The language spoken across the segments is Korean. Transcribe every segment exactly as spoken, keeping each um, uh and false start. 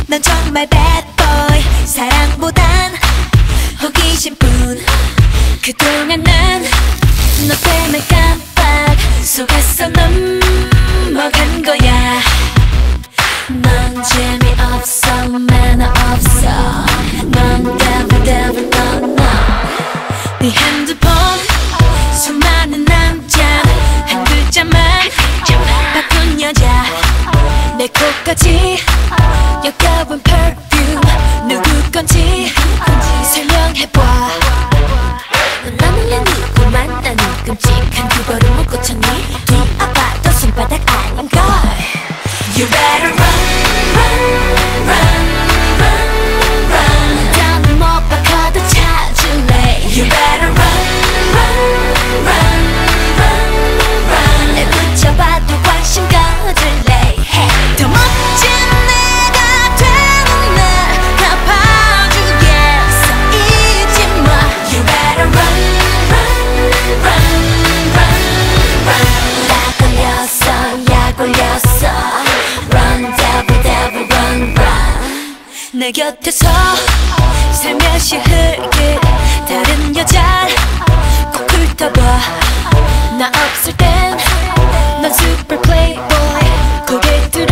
넌 정말 bad boy. 사랑보단 호기심뿐. 그동안 난 너 때문에 깜빡 속았어. 넘어간 거야. 넌 재미없어. 매너 없어. 넌 devil devil no no. 네 핸드폰 수많은 남자 한 글자만 바꾼 여자. 내 코까지 역겨운 perfume 누구 건지 설명해봐. 너는 내 누구만 나는 끔찍한 두 벌을 못 고쳤니? 두 아파도 손바닥 아닌걸. You better run, run, run, run, run. 더는 못 바꿔도 찾을래. You better run, run, run, run, run. 날 붙잡아도 관심 가질래. Hey. 더 멋진 내가 되는 날 갚아주겠어. 잊지 마. You better run, run, run, run, run. 약 걸렸어, 약 걸렸어. Run, devil, devil, run, run. 내 곁에서 살며시 흘길 다른 여자를 꼭 훑어봐. 나 없을 땐 넌 super playboy. 고개 들어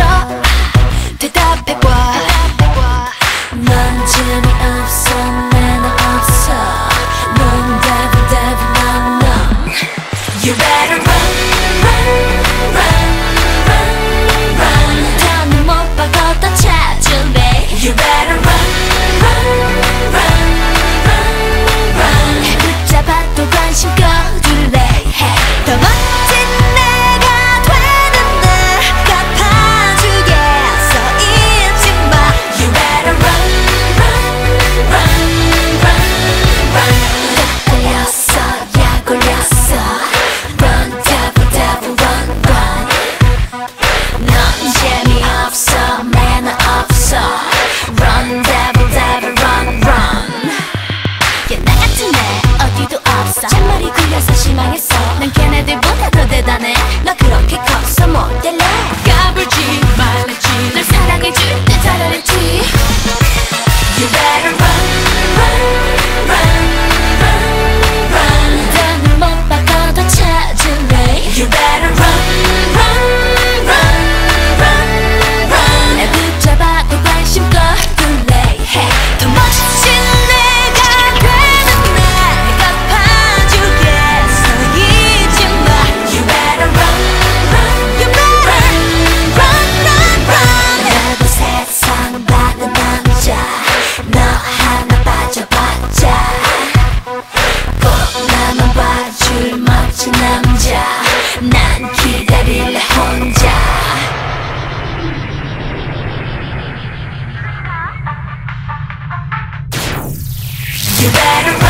대답해봐. 넌 재미없어. 매너 없어. 넌 devil, devil, no no. You better run, run, run, run, run. 더는 못 바꿔도 찾을래. You better run, run, run, run, run. 붙잡아도 관심 꺼둘래. Hey. 더 멋진 내가 되는 날 갚아주겠어. 잊지 마. You better run, run, run, run, run. 약 걸렸어, 약 걸렸어. Run, devil, devil, run, run. 넌 재미없어. 매너 없어. Run, devil, devil, run, run. 야, 나 같은 애 어디도 없어. 잔머리 굴려서 실망했어. 난 걔네들보다 더 대단해. 너 그렇게 커서 못 될래. 까불지 말랬지. 널 사랑해줄 때 잘했지. You better run, run, run, run, run. 더는 못 바꿔도 찾을래. You better run, run, run, run, run. 날 붙잡아도 관심 꺼둘래. Hey. 더 멋진 내가 되는 날 갚아주겠어. 잊지 마. You better run, run, you better run, run, run. 나도 세상 받은 남자. 너 하나 빠져봤자 꼭 나만 봐줄 멋진 남자. 난 기다릴래 혼자. You better run.